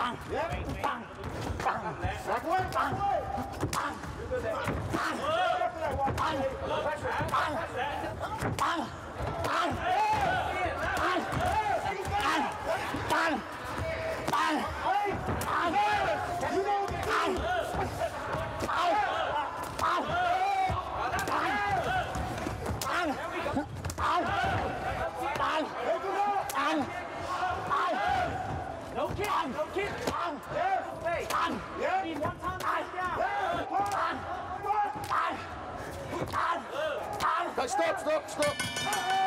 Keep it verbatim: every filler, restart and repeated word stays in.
Bang! Bang! Bang! Bang! Bang! Bang! Bang! Bang! Bang! Bang! No kick, no kick. Bang. Hey. Bang. Yeah. Need one time. Bang. Bang. Bang. Bang. Bang. Stop, stop, stop.